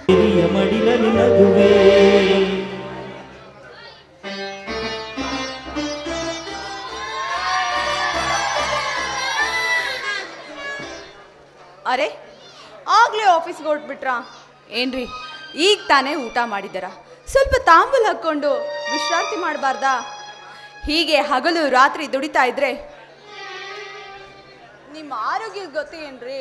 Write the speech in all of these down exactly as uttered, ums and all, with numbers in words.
ಮಡಿಲಲ್ಲಿ ನಗುವೆ ಅರೆ ಆಗ್ಲೇ ಆಫೀಸ್ಗೆ ಹೊರಟ್ಬಿಟ್ರಾ ಏನ್ರಿ? ಈಗ ತಾನೇ ಊಟ ಮಾಡಿದಾರ, ಸ್ವಲ್ಪ ತಾಂಬೂಲ ಹಾಕ್ಕೊಂಡು ವಿಶ್ರಾಂತಿ ಮಾಡಬಾರ್ದಾ? ಹೀಗೆ ಹಗಲು ರಾತ್ರಿ ದುಡಿತಾ ಇದ್ರೆ ನಿಮ್ಮ ಆರೋಗ್ಯ ಗೊತ್ತೇನ್ರಿ?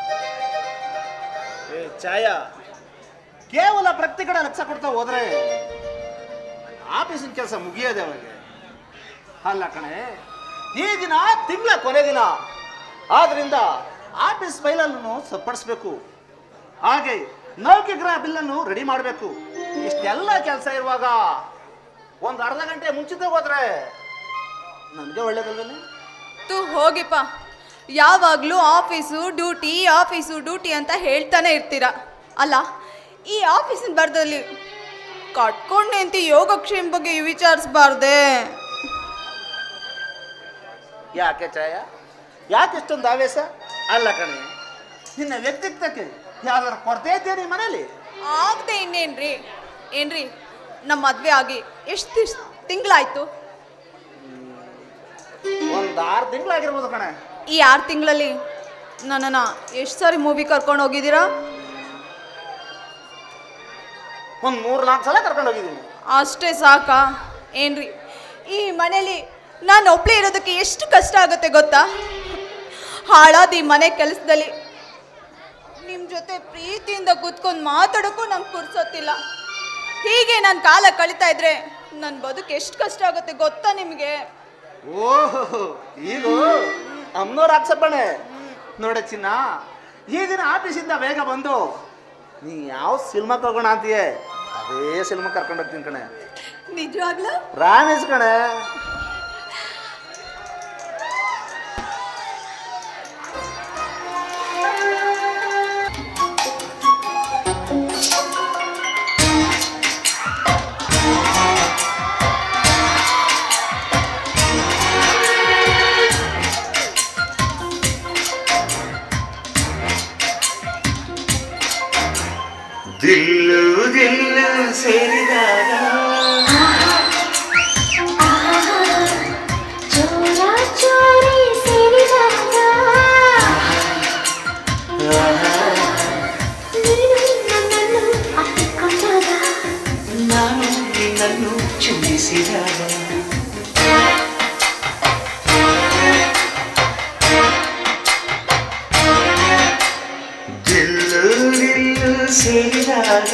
ಛಾಯಾ, ಕೇವಲ ಪ್ರತಿ ಕಡೆ ಲಕ್ಷ ಕೊಡ್ತಾ ಹೋದ್ರೆ ಆಫೀಸಿನ ಕೆಲಸ ಮುಗಿಯೋದೆ ಅವರಿಗೆ. ಅಲ್ಲ ಕಣೆ, ಈ ದಿನ ತಿಂಗಳ ಕೊನೆ ದಿನ, ಆದ್ರಿಂದ ಆಫೀಸ್ ಫೈಲನ್ನು ಸರಿಪಡಿಸ್ಬೇಕು, ಹಾಗೆ ನೌಕರರ ಬಿಲ್ಲನ್ನು ರೆಡಿ ಮಾಡಬೇಕು. ಇಷ್ಟೆಲ್ಲ ಕೆಲಸ ಇರುವಾಗ ಒಂದು ಅರ್ಧ ಗಂಟೆ ಮುಂಚಿತ ಹೋದ್ರೆ ನನಗೆ ಒಳ್ಳೇದಲ್ವೇನೆ? ತು ಹೋಗಿಪ್ಪ, ಯಾವಾಗಲೂ ಆಫೀಸು ಡ್ಯೂಟಿ ಆಫೀಸು ಡ್ಯೂಟಿ ಅಂತ ಹೇಳ್ತಾನೆ ಇರ್ತೀರ. ಅಲ್ಲ, ಈ ಆಫೀಸಿನ ಬರ್ದಲ್ಲಿ ಕಟ್ಕೊಂಡೆ ಅಂತ ಯೋಗಕ್ಷೇಮ ಬಗ್ಗೆ ವಿಚಾರಿಸಬಾರ್ದೆ? ಯಾಕೆ ಛಾಯ, ಯಾಕೆ ಇಷ್ಟೊಂದು ಆವೇಶ? ಅಲ್ಲ ಕಣೆ, ನಿನ್ನ ವ್ಯಕ್ತಿತ್ವಕ್ಕೆ ಯಾವ್ದಾರು ಕೊರತೆ ಇದ್ದೇನೆ ಮನೇಲಿ? ಆಗದೆ ಇನ್ನೇನ್ರಿ? ಏನ್ರಿ, ನಮ್ಮ ಮದ್ವೆ ಆಗಿ ಎಷ್ಟು ತಿಂಗಳಾಯ್ತು? ಒಂದು ಆರು ತಿಂಗಳಾಗಿರ್ಬೋದು ಕಣೆ. ಈ ಆರು ತಿಂಗಳಲ್ಲಿ ನನ್ನನ್ನು ಎಷ್ಟು ಸಾರಿ ಮೂವಿ ಕರ್ಕೊಂಡು ಹೋಗಿದ್ದೀರಾ? ಒಂದು ಮೂರು ನಾಲ್ಕು ಸಲ ಕರ್ಕೊಂಡು ಹೋಗಿದ್ದೀನಿ. ಅಷ್ಟೇ ಸಾಕಾ? ಏನ್ರಿ, ಈ ಮನೇಲಿ ನಾನು ಒಬ್ಬಳೇ ಇರೋದಕ್ಕೆ ಎಷ್ಟು ಕಷ್ಟ ಆಗುತ್ತೆ ಗೊತ್ತಾ? ಹಾಳಾದ ಈ ಮನೆ ಕೆಲಸದಲ್ಲಿ ನಿಮ್ಮ ಜೊತೆ ಪ್ರೀತಿಯಿಂದ ಕೂತ್ಕೊಂಡು ಮಾತಾಡೋಕ್ಕೂ ನಂಗೆ ಕುರ್ಸೋತಿಲ್ಲ. ಹೀಗೆ ನಾನು ಕಾಲ ಕಳೀತಾ ಇದ್ರೆ ನನ್ನ ಬದುಕು ಎಷ್ಟು ಕಷ್ಟ ಆಗುತ್ತೆ ಗೊತ್ತಾ ನಿಮಗೆ? ಓಹೋ, ಈಗ ಅಮ್ಮನವ್ರ ಆಕ್ಷೇಪಣೆ ನೋಡೆ ಚಿನ್ನ. ಈ ದಿನ ಆಫೀಸಿಂದ ಬೇಗ ಬಂದು ನೀ ಯಾವ ಸಿನಿಮಾಕ್ಕೆ ಹೋಗೋಣ ಅಂತೀಯೇ ಅದೇ ಸಿನಿಮಾ ಕರ್ಕೊಂಡು ಹೋಗ್ತೀನಿ ಕಣೆ. ನಿಜವಾಗ್ಲೂ? ಪ್ರಾಮಿಸ್ ಕಣೆ. ದಿಲ್ಲು ದಿಲ್ಲು ಸೇರಿದಾಗ ಚೋರ ಚೋರಿ ಸೇರಿದಾಗ ನೀನು ನನ್ನನ್ನು ಅಪ್ಪಿಕೊಂಡಾಗ ನಾನು ನಿನ್ನನ್ನು ಚುಂಬಿಸಿದಾಗ ದಿಲ್ಲು ದಿಲ್ಲು ಸೇರಿದಾಗ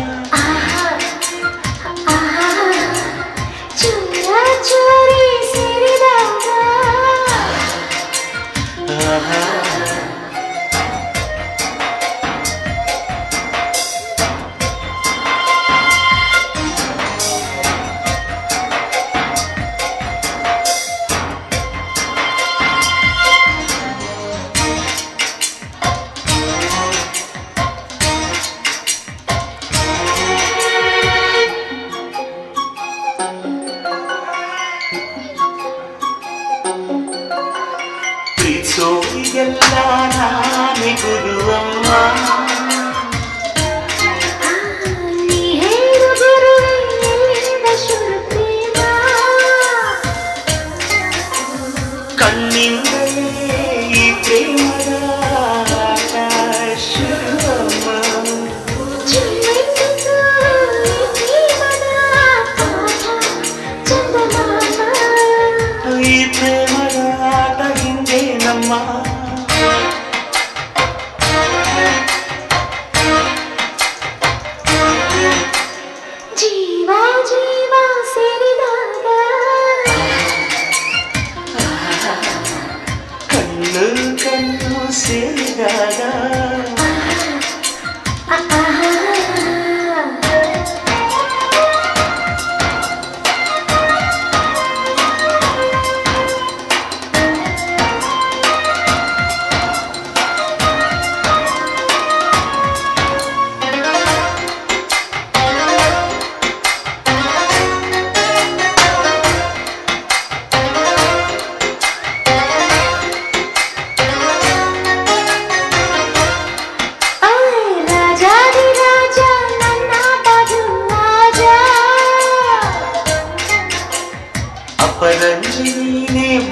ಚೋರ ಚೋರಿ ಸೇರಿದಾಗ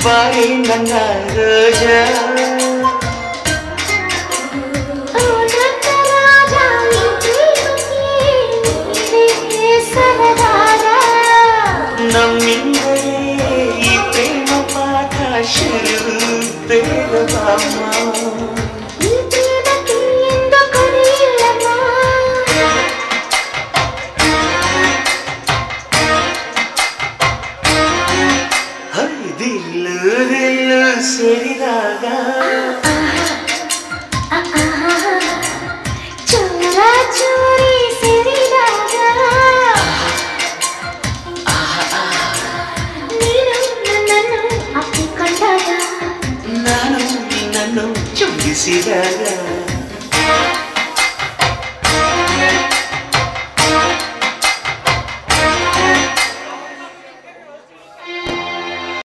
ಬಾರಿ ನನ್ನ ರೋಜ ಓ ನನ್ನ ರಾಜ ನೀನೇ ಸರದಾರ ನಮ್ಮಿಂದಲೇ ಈ ಪ್ರೇಮ ಪಾಠ ಶುರು ಬೇಡವಮ್ಮ ಈ ಪ್ರೇಮಕ್ಕೆ ಎಂದು ಕೊನೆಯಿಲ್ಲಮ್ಮ ದಿಲ್ಲು ದಿಲ್ಲು ಸೇರಿದಾಗ ಚೋರ ಚೋರಿ ಸೇರಿದಾಗ ನೀನು ನನ್ನನ್ನು ಅಪ್ಪಿಕೊಂಡಾಗ ನಾನು ನಿನ್ನನ್ನು ಚುಂಬಿಸಿದಾಗ